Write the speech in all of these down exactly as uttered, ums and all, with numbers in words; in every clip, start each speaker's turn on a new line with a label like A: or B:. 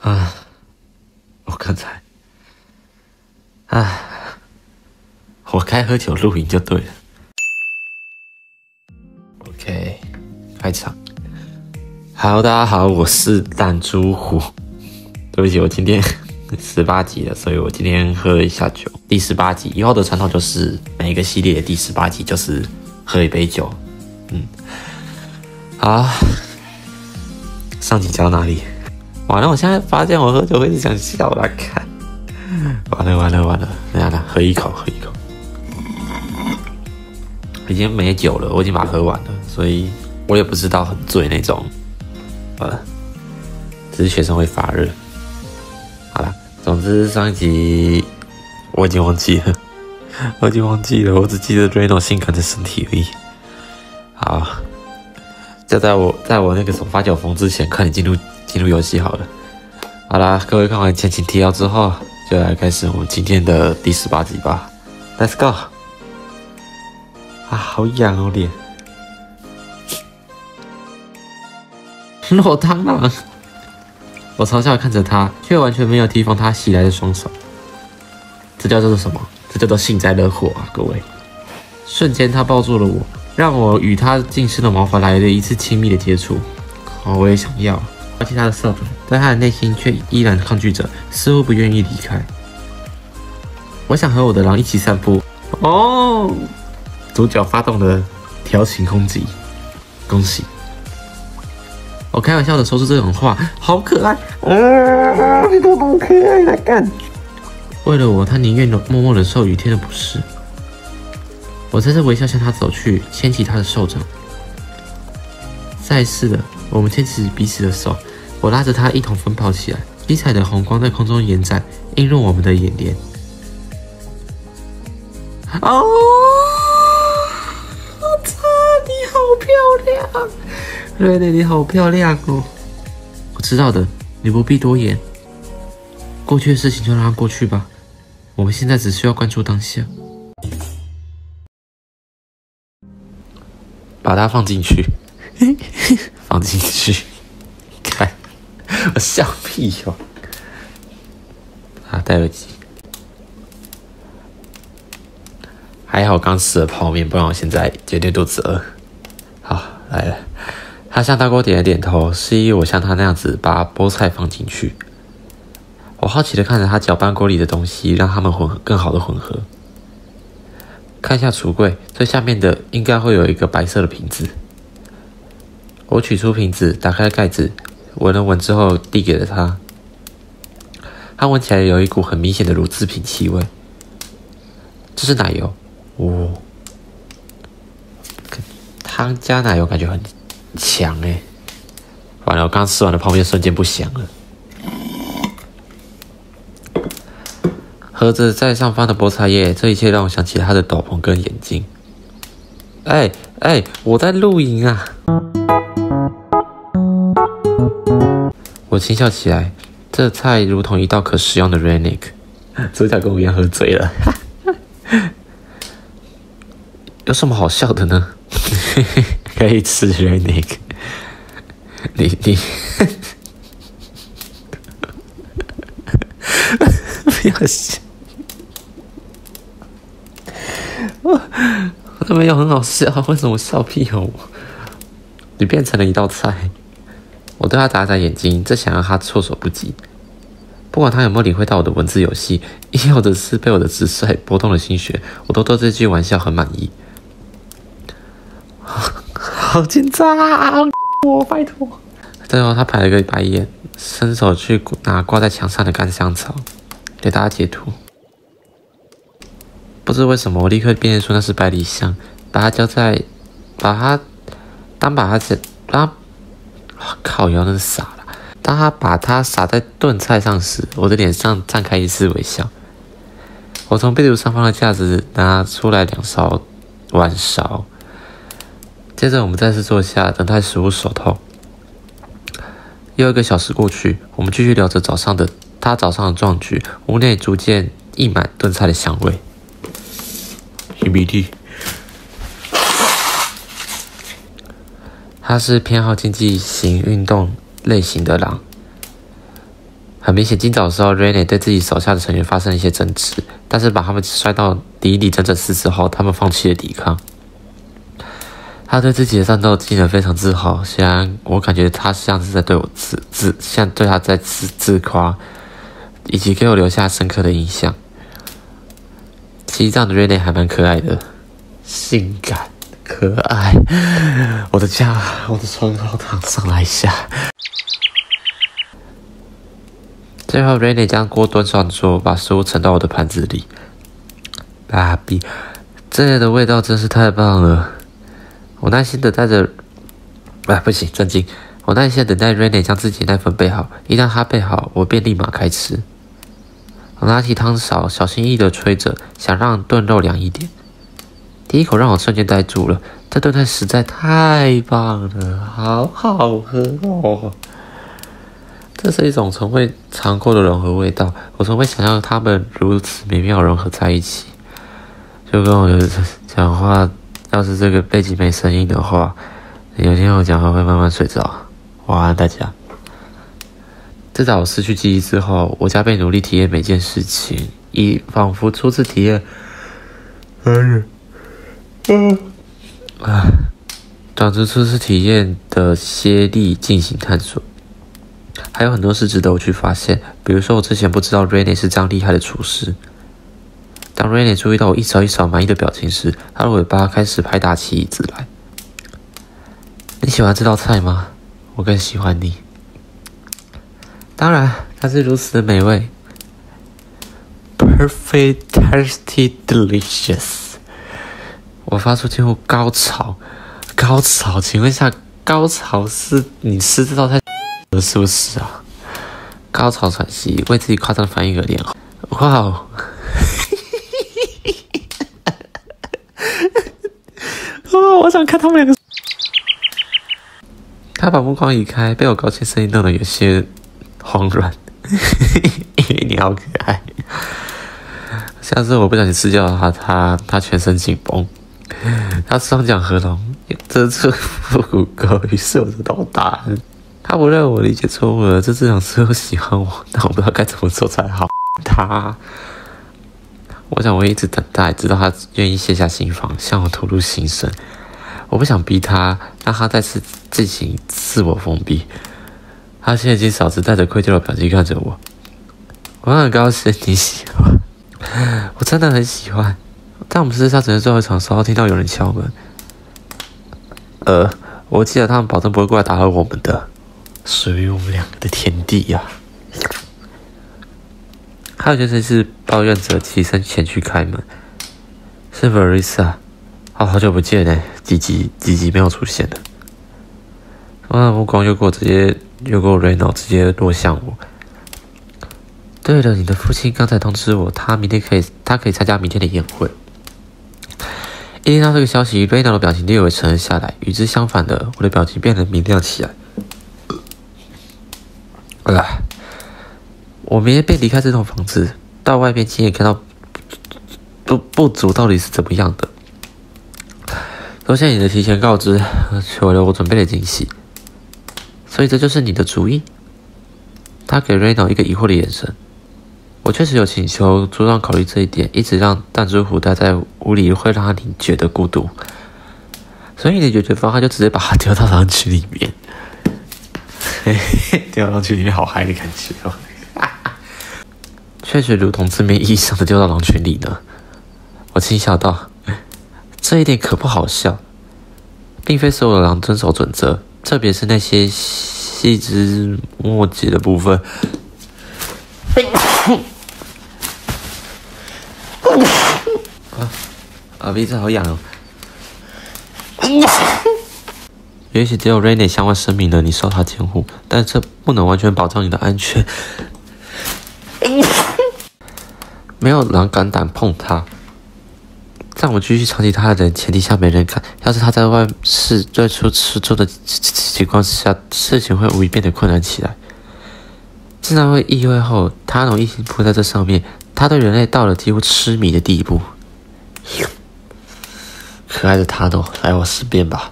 A: 啊，我刚才，啊，我该喝酒录影就对了。OK， 开场。好，大家好，我是弹珠虎。对不起，我今天十八集了，所以我今天喝了一下酒。第十八集以后的传统就是每一个系列的第十八集就是喝一杯酒。嗯，好，上集讲到哪里？完了，我现在发现我喝酒会一直想笑啦，看，完了完了完了，等下啦，喝一口，喝一口，已经没酒了，我已经把它喝完了，所以我也不知道很醉那种，呃，只是全身会发热。好啦，总之上一集我已经忘记了，我已经忘记了，我只记得 Reno 性感的身体而已。好，就在我在我那个手发酒疯之前，快点进入。进入游戏好了，好啦，各位看完前情提要之后，就来开始我们今天的第十八集吧。Let's go！ 啊，好痒哦脸。落汤了，我嘲笑地看着他，却完全没有提防他袭来的双手。这叫做什么？这叫做幸灾乐祸啊，各位！瞬间，他抱住了我，让我与他尽失的毛发来了一次亲密的接触。哦，我也想要。抛弃他的手，但他的内心却依然抗拒着，似乎不愿意离开。我想和我的狼一起散步。哦，主角发动了调情攻击，恭喜！我开玩笑的说出这种话，好可爱啊！你都多可爱来干！为了我，他宁愿默默忍受雨天的不适。我再次微笑向他走去，牵起他的手掌。再次的。我们牵起彼此的手，我拉着他一同奔跑起来，七彩的红光在空中延展，映入我们的眼帘。哦，我操，你好漂亮，瑞蕾，你好漂亮哦！我知道的，你不必多言。过去的事情就让它过去吧，我们现在只需要关注当下。把它放进去。放进去，看我笑屁哟、喔！啊，戴耳机，还好刚吃了泡面，不然我现在绝对肚子饿。好，来了，他向大锅点了点头，示意我像他那样子把菠菜放进去。我好奇的看着他搅拌锅里的东西，让它们混合更好的混合。看一下橱柜，最下面的应该会有一个白色的瓶子。我取出瓶子，打开盖子，闻了闻之后递给了他。它闻起来有一股很明显的乳制品气味。这是奶油，哦，汤加奶油感觉很强哎。完了，我刚吃完的泡面瞬间不香了。喝着在上方的菠菜叶，这一切让我想起了他的斗篷跟眼镜。哎哎，我在录影啊！我轻笑起来，这菜如同一道可食用的 Rennick。主角跟我一样喝醉了，有什么好笑的呢？可以吃 Rennick。你你不要笑，我我没有很好笑，为什么笑屁哦？你变成了一道菜。我对他眨眨眼睛，这想让他措手不及。不管他有没有领会到我的文字游戏，亦或者是被我的直率拨动了心弦，我都对这句玩笑很满意。好紧张啊！我拜托。最后他排了个白眼，伸手去拿挂在墙上的干香草，给大家截图。不知为什么，我立刻辨认出那是百里香，把它浇在，把它当把它当。靠腰，那是傻了。当他把它撒在炖菜上时，我的脸上绽开一丝微笑。我从壁炉上方的架子拿出来两勺碗勺，接着我们再次坐下，等待食物熟透。又一个小时过去，我们继续聊着早上的他早上的壮举，屋内逐渐溢满炖菜的香味。擤鼻涕。他是偏好竞技型运动类型的狼， 很明显，今早的时候 ，Rene 对自己手下的成员发生了一些争执，但是把他们摔到地里整整四次后，他们放弃了抵抗。他对自己的战斗技能非常自豪，虽然我感觉他像是在对我自自，像对他在自自夸，以及给我留下深刻的印象。其实这样的 Rene 还蛮可爱的，性感可爱。我的家，我的床好躺上来一下。最后 ，Rene 将锅端上桌，把食物盛到我的盘子里。爸比，这里的味道真是太棒了！我耐心等待着，啊，不行，震惊！我耐心等待 Rene 将自己的奶粉备好，一旦他备好，我便立马开吃。我拿起汤勺，小心翼翼地吹着，想让炖肉凉一点。第一口让我瞬间呆住了，这炖菜实在太棒了，好好喝哦！这是一种从未尝过的融合味道，我从未想象它们如此美妙融合在一起。就跟我讲话，要是这个背景没声音的话，有天我讲话会慢慢睡着。晚安，大家。自打我失去记忆之后，我加倍努力体验每件事情，以仿佛初次体验。嗯嗯啊，长着初次体验的歇力进行探索。还有很多事值得我去发现，比如说我之前不知道 Rene 是这样厉害的厨师。当 Rene 注意到我一扫一扫满意的表情时，他的尾巴开始拍打起椅子来。你喜欢这道菜吗？我更喜欢你。当然，它是如此的美味 ，perfect, tasty, delicious。我发出近乎高潮，高潮，请问一下，高潮是你吃这道菜是不是啊？高潮喘息，为自己夸张的反应而脸红。哇哦！哦，我想看他们两个。他把目光移开，被我高兴声音弄得有些慌乱。因为你好可爱。下次我不小心吃掉他，他他全身紧绷，他双脚合拢，遮住腹股沟，于是我就头大。他不认为我理解错误了，这只想是我喜欢我，但我不知道该怎么做才好。他，我想我一直等待，直到他愿意卸下心防，向我吐露心声。我不想逼他，让他再次进行自我封闭。他现在已经嫂子带着愧疚的表情看着我，我很高兴你喜欢，我真的很喜欢。在我们私下整的最后一场时候，听到有人敲门，呃，我记得他们保证不会过来打扰我们的。属于我们两个的天地呀、啊！还有就是是抱怨者起身前去开门，是 Verissa， 哦，好久不见呢，几集几集没有出现了。我的目光越过直接越过 Reno， 直接落向我。对了，你的父亲刚才通知我，他明天可以，他可以参加明天的宴会。一听到这个消息 ，Reno 的表情略微沉了下来。与之相反的，我的表情变得明亮起来。啊！我明天便离开这栋房子，到外面亲眼看到不不足到底是怎么样的。多谢你的提前告知，为了我准备了惊喜。所以这就是你的主意？他给 Reno 一个疑惑的眼神。我确实有请求朱让考虑这一点，一直让弹珠虎待在屋里会让他觉得孤独。所以你的解决方案就直接把他丢到狼群里面。丢到狼群里面好嗨的感觉哦！确实如同字面意义上的丢到狼群里呢。我轻笑道：“这一点可不好笑，并非所有的狼遵守准则，特别是那些细枝末节的部分。”啊啊！鼻子好痒哦！也许只有 Rene 向外声明了你受他监护，但这不能完全保障你的安全。没有人敢胆碰他。在我们继续长期他的前提下，没人看。要是他在外是最初吃住的情况下，事情会无疑变得困难起来。自然会意会后，他能一心扑在这上面。他对人类到了几乎痴迷的地步。可爱的他诺，来我身边吧。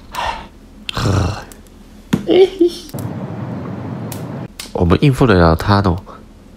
A: 我们应付得了他诺。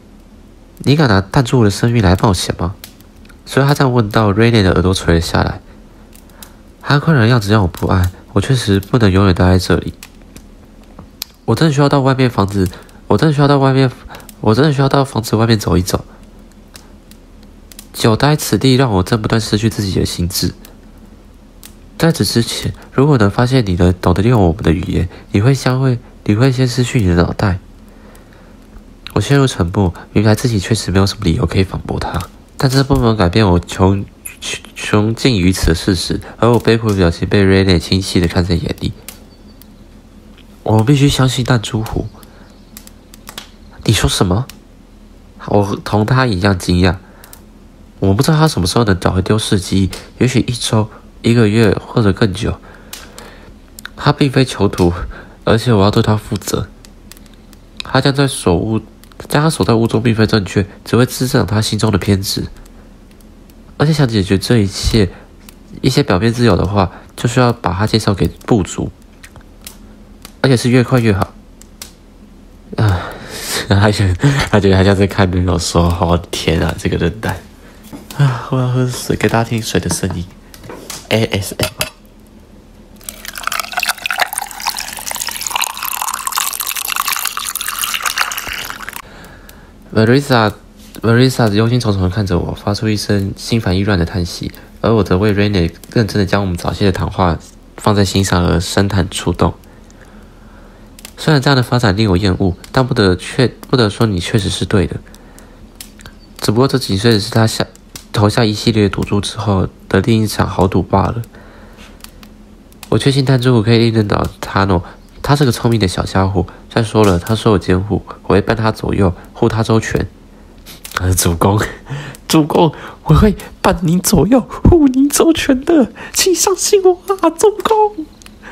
A: 你敢拿弹珠我的生命来冒险吗？所以他这样问到 ，Rainy 的耳朵垂了下来。他困扰的样子让我不安，我确实不能永远待在这里。我真的需要到外面房子，我真的需要到外面，我真的需要到房子外面走一走。久待此地，让我真不断失去自己的心智。在此之前，如果能发现你能懂得利用我们的语言，你会将会，你会先失去你的脑袋。我陷入沉默，明白自己确实没有什么理由可以反驳他，但这不能改变我穷穷尽于此的事实，而我悲苦的表情被 Rainy 清晰地看在眼里。我必须相信弹珠湖。你说什么？我同他一样惊讶。我不知道他什么时候能找回丢失记忆，也许一周、一个月或者更久。他并非囚徒，而且我要对他负责。他将在所物，将他所在物中并非正确，只会滋长他心中的偏执。而且想解决这一切，一些表面自由的话，就需要把他介绍给部族，而且是越快越好。啊，他觉得他觉得他像在看那种说话，哦天啊，这个人蛋。啊！我要喝水，给大家听水的声音。A S M。Marissa，Marissa 忧心忡忡地看着我，发出一声心烦意乱的叹息，而我则为 Rainy 认真地将我们早些的谈话放在心上而深叹出动。虽然这样的发展令我厌恶，但不得确不得说你确实是对的。只不过这几岁是他下。投下一系列赌注之后的另一场豪赌罢了。我确信弹珠湖可以应任到他诺，他是个聪明的小家伙。再说了，他受我监护，我会伴他左右，护他周全。呃，主公，主公，我会伴您左右，护您周全的，请相信我啊，主公。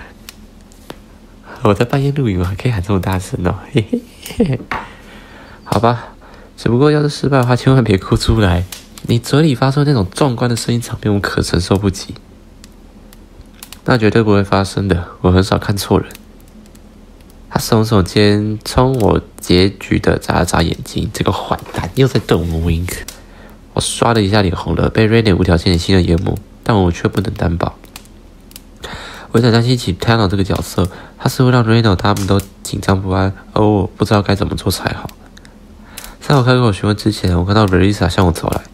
A: 我在半夜录影，我还可以喊这么大声哦，嘿嘿嘿。好吧，只不过要是失败的话，千万别哭出来。你嘴里发出那种壮观的声音，场面我可承受不起。那绝对不会发生的，我很少看错人。他耸耸肩，冲我拮据的眨了眨眼睛，这个坏蛋又在瞪我 wink。我刷了一下脸红了，被 Rainy 无条件的信任淹没，但我却不能担保。我有点担心起 Tano 这个角色，他是会让 Rainy 他们都紧张不安，而我不知道该怎么做才好。在我开口询问之前，我看到 Marissa 向我走来。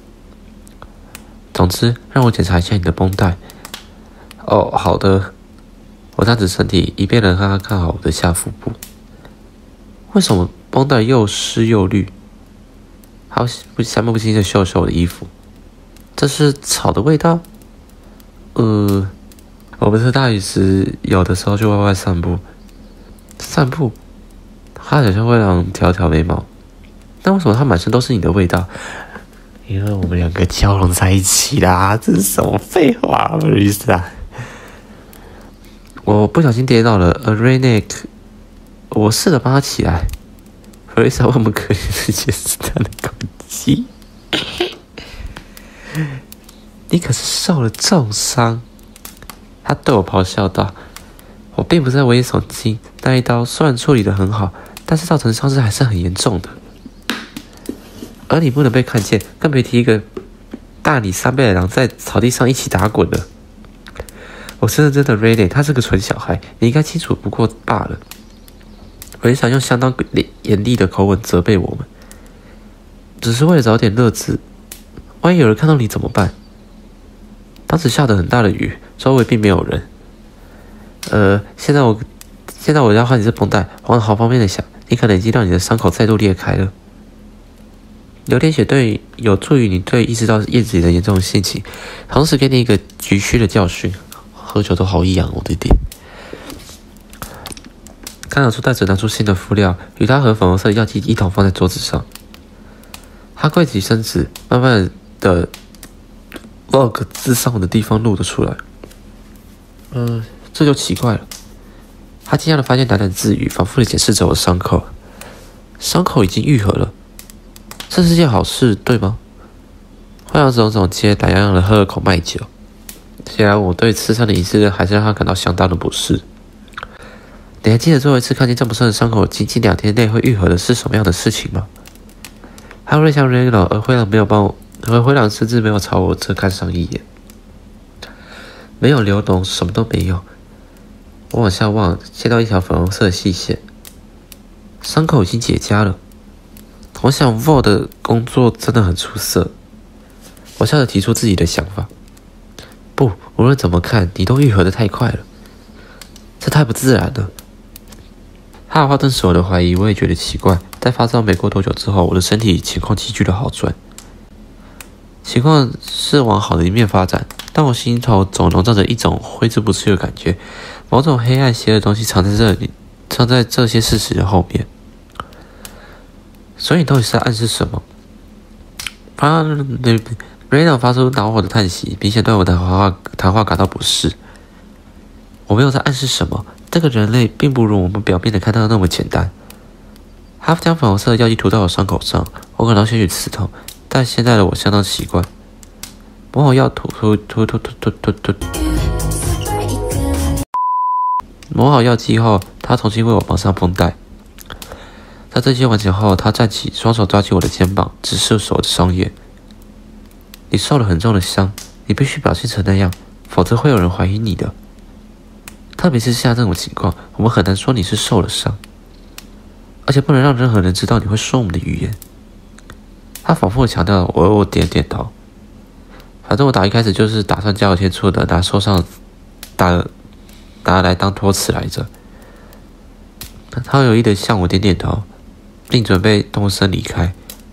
A: 总之，让我检查一下你的绷带。哦，好的。我站直身体，以便能让他看好我的下腹部。为什么绷带又湿又绿？好，不下面不轻的嗅嗅我的衣服。这是草的味道？呃，我不是大雨时有的时候去外外散步。散步？他好像会让挑挑眉毛。但为什么他满身都是你的味道？因为我们两个交融在一起啦，这是什么废话，不好意思啊！我不小心跌倒了，而 Rainy， 我试着帮他起来。Marissa 问我们可怜的解释他的口气。你可是受了重伤，他对我咆哮道。我并不是在危言耸听，那一刀虽然处理得很好，但是造成伤势还是很严重的。而你不能被看见，更别提一个大你三倍的狼在草地上一起打滚了。我是认真的 Rainy， 他是个蠢小孩，你应该清楚不过罢了。Marissa用相当严厉的口吻责备我们，只是为了找点乐子。万一有人看到你怎么办？当时下着很大的雨，周围并没有人。呃，现在我现在我要换你这绷带，往好方面的想，你可能已经让你的伤口再度裂开了。流点血对有助于你对意识到叶子里的严重性情，同时给你一个局区的教训。喝酒都好易养我的脸。看得出袋子拿出新的敷料，与他和粉红色的药剂一同放在桌子上。他跪起身子，慢慢的 log 字上的地方露了出来。嗯、呃，这就奇怪了。他惊讶的发现喃喃自语，反复的检视着我的伤口。伤口已经愈合了。这是件好事，对吗？幻想种种皆懒洋洋的喝了口麦酒。显然，我对刺伤的仪式还是让他感到相当的不适。你还记得最后一次看见这么深的伤口，仅仅两天内会愈合的是什么样的事情吗？ 还有像 Reno， 而灰狼没有帮我，而灰狼甚至没有朝我这看上一眼，没有流脓，什么都没有。我往下望，见到一条粉红色的细线，伤口已经结痂了。我想 Vo 的工作真的很出色。我笑着提出自己的想法。不，无论怎么看，你都愈合的太快了，这太不自然了。他的话证实我的怀疑，我也觉得奇怪。在发烧没过多久之后，我的身体情况急剧的好转，情况是往好的一面发展，但我心头总笼罩着一种挥之不去的感觉，某种黑暗邪恶的东西藏在这里，藏在这些事实的后面。所以你到底是在暗示什么？啊，对。Reno 发出恼火的叹息，明显对我的谈话谈话感到不适。我没有在暗示什么，这个人类并不如我们表面的看到的那么简单。他将粉红色的药剂涂到我伤口上，我感到些许刺痛，但现在的我相当习惯。抹好药涂涂涂涂涂涂涂涂。抹好药剂后，他重新为我绑上绷带。在这些完成后，他站起，双手抓起我的肩膀，直视我的双眼。你受了很重的伤，你必须表现成那样，否则会有人怀疑你的。特别是像这种情况，我们很难说你是受了伤，而且不能让任何人知道你会说我们的语言。他反复强调，我我点点头。反正我打一开始就是打算加油添醋的，拿受伤打拿来当托词来着。他有意的向我点点头，并准备动身离开。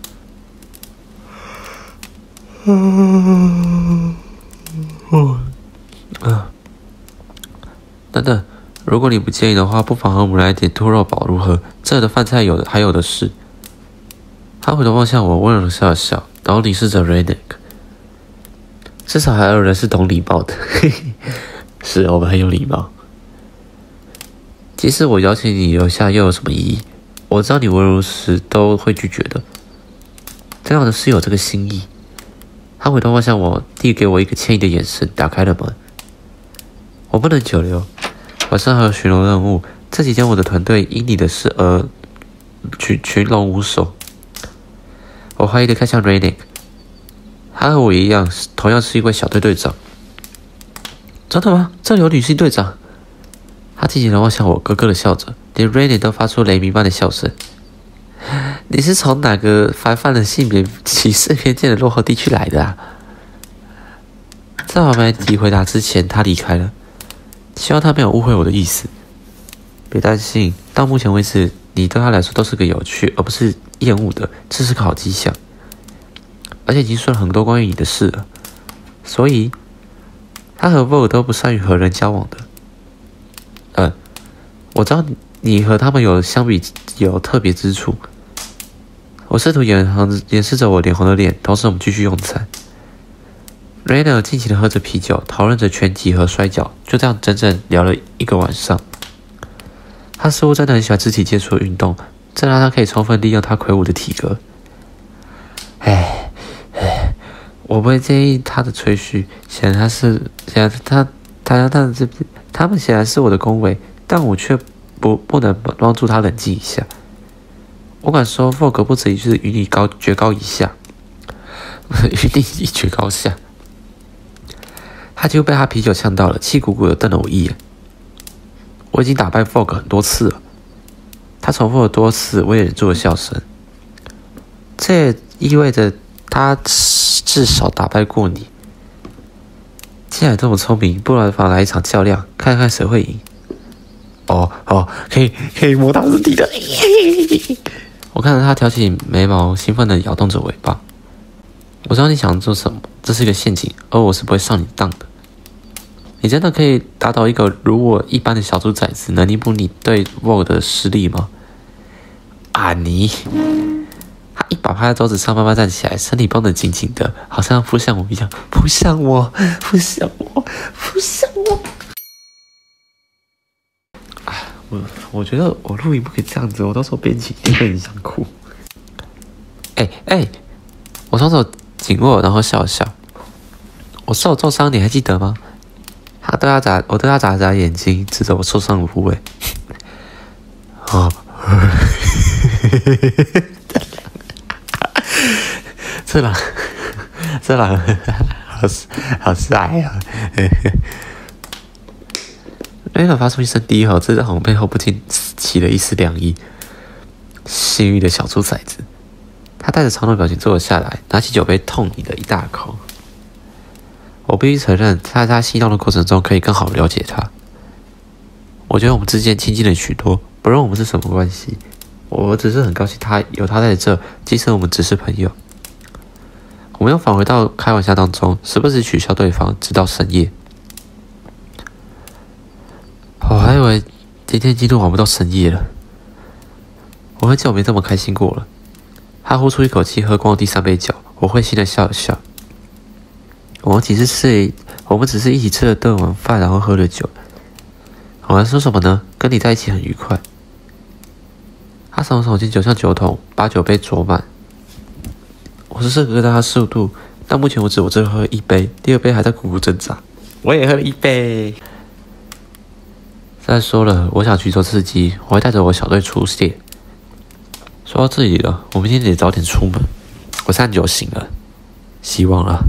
A: 嗯，哦，啊，等等，如果你不介意的话，不妨和我们来点兔肉堡如何？这的饭菜有的还有的是。他回头望向我，温柔的笑了笑，然后凝视着 Redneck。至少还有人是懂礼貌的，嘿嘿，是我们很有礼貌。即使我邀请你留下，又有什么意义？我知道你无论如何都会拒绝的。这样的是有这个心意。他回头望向我，递给我一个歉意的眼神，打开了门。我不能久留，晚上还有巡逻任务。这几天我的团队因你的事而群群龙无首。我怀疑的看向 Redneck， 他和我一样，同样是一位小队队长。真的吗？这里有女性队长？他紧紧地望向我，咯咯的笑着，连 Redneck 都发出雷鸣般的笑声。你是从哪个犯犯了性别歧视偏见的落后地区来的啊？在我没提回答之前，他离开了。希望他没有误会我的意思。别担心，到目前为止，你对他来说都是个有趣而不是厌恶的，这是个好迹象。而且已经说了很多关于你的事了，所以他和 Vo 都不善于和人交往的。嗯，我知道你和他们有相比有特别之处。我试图掩掩饰着我脸红的脸，同时我们继续用餐。Reno 尽情地喝着啤酒，讨论着拳击和摔跤，就这样整整聊了一个晚上。他似乎真的很喜欢肢体接触的运动，这让他可以充分利用他魁梧的体格。唉唉，我不会介意他的吹嘘，显然他是显然他他他这他们显然是我的恭维，但我却不不能帮助他冷静一下。我敢说 ，Vogue 不止一次与你高绝高一下，与你一决高下。他几乎被他啤酒呛到了，气鼓鼓的瞪了我一眼。我已经打败 Vogue 很多次了，他重复了多次，我也忍住了笑声。这也意味着他至少打败过你。既然这么聪明，不然妨来一场较量，看看谁会赢。哦哦，可以可以摸到自己的。我看着他挑起眉毛，兴奋地摇动着尾巴。我知道你想做什么，这是一个陷阱，而我是不会上你当的。你真的可以打倒一个如我一般的小猪崽子，能弥补你对 Vogue 的失利吗？啊你！他一把拍在桌子上，慢慢站起来，身体绷得紧紧的，好像扑向我一样。扑向我，扑向我，扑向我！啊，我我觉得我录音不可以这样子，我到时候编辑一定会很想哭。哎哎，我双手紧握，然后笑了笑。我受重伤，你还记得吗？他对他眨，我对他眨了眨眼睛，指着我受伤的部位。哦， 这狼，这狼好好帅啊！雷尔发出一声低吼，这只红背后不禁起了一丝凉意。幸运的小猪崽子，他带着嘲弄表情坐了下来，拿起酒杯痛饮了一大口。我必须承认，在他戏弄的过程中，可以更好了解他。我觉得我们之间亲近了许多，不论我们是什么关系，我只是很高兴他有他在这，即使我们只是朋友。我们又返回到开玩笑当中，时不时取笑对方，直到深夜。我还以为今天进度玩不到深夜了，我很久没这么开心过了。他呼出一口气，喝光第三杯酒，我会心的笑了笑。我们只是吃，我们只是一起吃了顿晚饭，然后喝了酒。我还说什么呢？跟你在一起很愉快。他手手进酒向酒桶，把酒杯啄满。我是试着跟他速度，但目前为止我只喝了一杯，第二杯还在苦苦挣扎。我也喝了一杯。再说了，我想寻求刺激，我会带着我小队出列。说到这里了，我明天得早点出门。我三九醒了，希望了。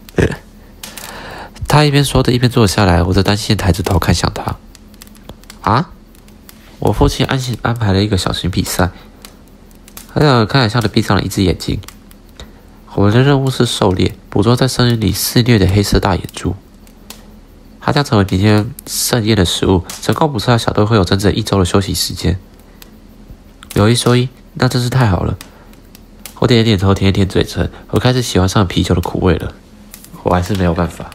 A: 他一边说着，一边坐下来，我则担心抬着头看向他。啊！我父亲安安排了一个小型比赛，他两个开玩笑的闭上了一只眼睛。我们的任务是狩猎，捕捉在森林里肆虐的黑色大野猪。它将成为明天盛宴的食物。成功捕捉小队会有整整一周的休息时间。有一说一，那真是太好了。我点了点头，舔了舔嘴唇，我开始喜欢上啤酒的苦味了。我还是没有办法。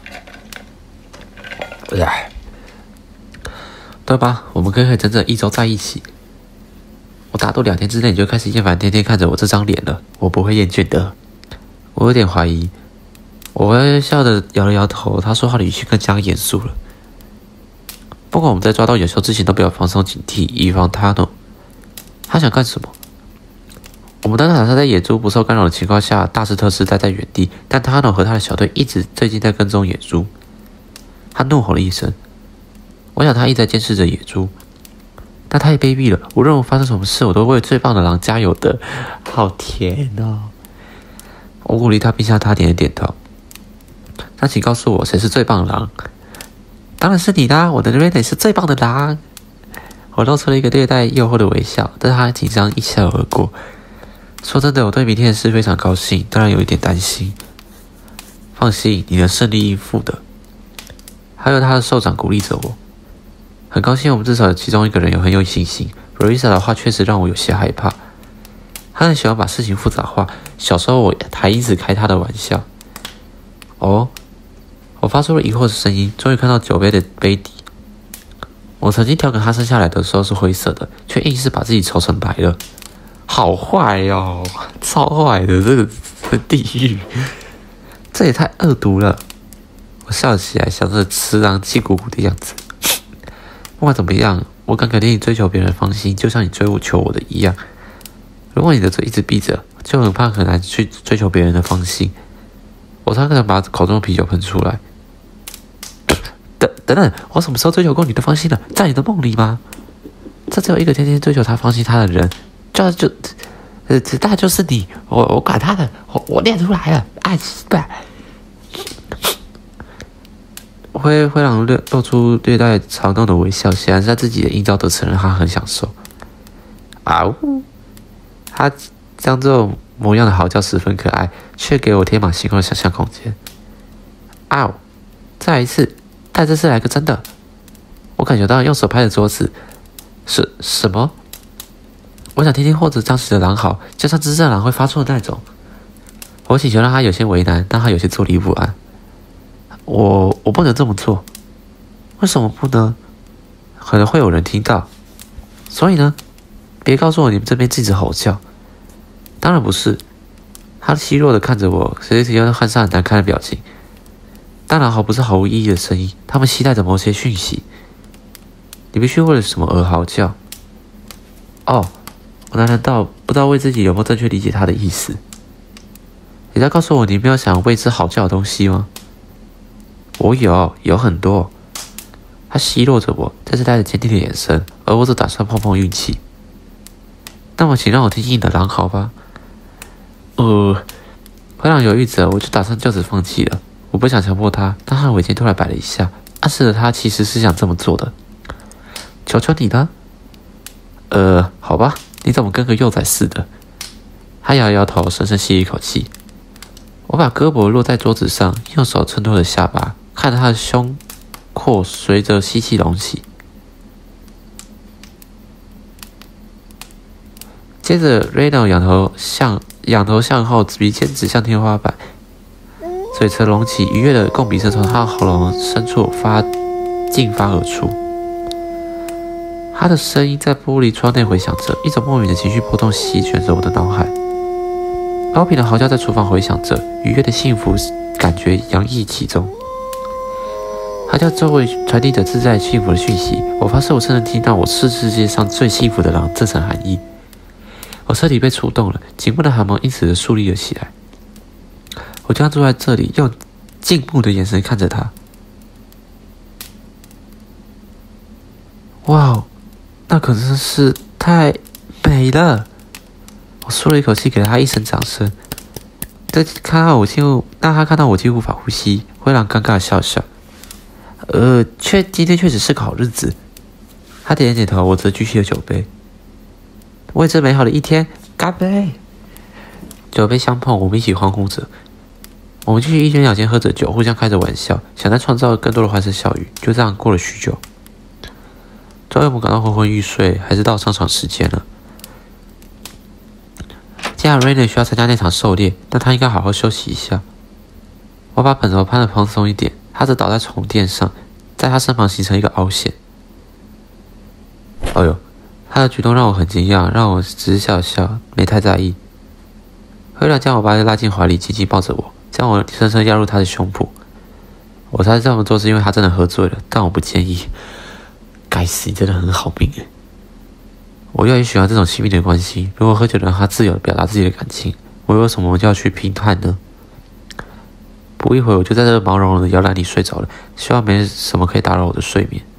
A: 唉，对吧？我们可以整整一周在一起。我打赌两天之内你就开始厌烦天天看着我这张脸了。我不会厌倦的。我有点怀疑。我微笑的摇了摇头，他说话的语气更加严肃了。不管我们在抓到野兽之前，都不要放松警惕，以防他呢。他想干什么？我们当然打算在野猪不受干扰的情况下，大肆特施待在原地，但他呢和他的小队一直最近在跟踪野猪。他怒吼了一声，我想他一直在监视着野猪，但太卑鄙了。无论发生什么事，我都为最棒的狼加油的。好甜哦！我鼓励他，并向他点了点头。那请告诉我，谁是最棒的狼？当然是你啦！我的 Rene 是最棒的狼。我露出了一个略带诱惑的微笑，但是他紧张一笑而过。说真的，我对明天的事非常高兴，当然有一点担心。放心，你能胜利应付的。还有他的首长鼓励着我，很高兴我们至少有其中一个人有很有信心。Risa 的话确实让我有些害怕，他很喜欢把事情复杂化。小时候我还因此开他的玩笑。哦，我发出了疑惑的声音，终于看到酒杯的杯底。我曾经调侃他生下来的时候是灰色的，却硬是把自己愁成白了。好坏哟，超坏的，这个这地狱，这也太恶毒了。我笑起来，想着吃狼气鼓鼓的样子。不管怎么样，我敢肯定你追求别人的芳心，就像你追求我的一样。如果你的嘴一直闭着，就很怕很难去追求别人的芳心。我才可能把口中的啤酒喷出来。等等等，我什么时候追求过你的芳心了？在你的梦里吗？这只有一个天天追求他芳心他的人，就就呃，大概就是你。我我管他的，我我练出来了，爱死吧！灰灰狼露露出略带嘲弄的微笑，显然是他自己的营造的承认他很享受。啊呜！他将这种模样的嚎叫十分可爱，却给我天马行空的想象空间。啊呜！再来一次，但这次来个真的。我感觉到用手拍着桌子。是什么？我想听听或者当时的狼嚎，就像真正狼会发出的那种。我请求让他有些为难，但他有些坐立不安。我我不能这么做，为什么不呢？可能会有人听到，所以呢，别告诉我你们这边禁止吼叫。当然不是。他虚弱的看着我，随时又换上难看的表情。当然，毫不是毫无意义的声音，他们期待着某些讯息。你必须为了什么而嚎叫？哦，我难道不知道为自己有没有正确理解他的意思？你在告诉我你没有想为之嚎叫的东西吗？我有，有很多。他奚落着我，但是带着坚定的眼神，而我则打算碰碰运气。那么，请让我听听你的狼嚎吧。呃， 灰狼犹豫着，我就打算就此放弃了。我不想强迫他，但他的尾尖突然摆了一下，暗示了他其实是想这么做的。求求你了。呃，好吧，你怎么跟个幼崽似的？他摇摇头，深深吸了一口气。我把胳膊落在桌子上，用手衬托着下巴，看着他的胸廓随着吸气隆起。接着 ，Reno 仰头向仰头向后，鼻尖指向天花板，嘴唇隆起，愉悦的共鸣声从他的喉咙深处发进发而出。他的声音在玻璃窗内回响着，一种莫名的情绪波动席卷着我的脑海。高频的嚎叫在厨房回响着，愉悦的幸福感觉洋溢其中。嚎叫周围传递着自在幸福的讯息，我发誓我真能听到我是世界上最幸福的狼这层含义。我彻底被触动了，紧绷的汗毛因此而竖立了起来。我就这样坐在这里，用敬慕的眼神看着他。哇哦，那可真是太美了！我舒了一口气，给了他一声掌声。但看到我几乎，但他看到我几乎无法呼吸，灰狼尴尬的笑笑。呃，确今天确实是个好日子。他点点头，我则举起了酒杯。为这美好的一天，干杯！酒杯相碰，我们一起欢呼着。我们继续一边两边喝着酒，互相开着玩笑，想再创造更多的欢声笑语。就这样过了许久。终于我们感到昏昏欲睡，还是到上场时间了。既然 Rainer 需要参加那场狩猎，那他应该好好休息一下。我把枕头攀得蓬松一点，他则倒在床垫上，在他身旁形成一个凹陷。哎呦，他的举动让我很惊讶，让我只是笑笑，没太在意。灰狼将我把他拉进怀里，紧紧抱着我，将我深深压入他的胸脯。我猜这么做是因为他真的喝醉了，但我不介意。该死，你真的很好命诶！我越来越喜欢这种亲密的关系。如果喝酒让他自由地表达自己的感情，我为什么就要去评判呢？不一会，我就在这个毛茸茸的摇篮里睡着了。希望没什么可以打扰我的睡眠。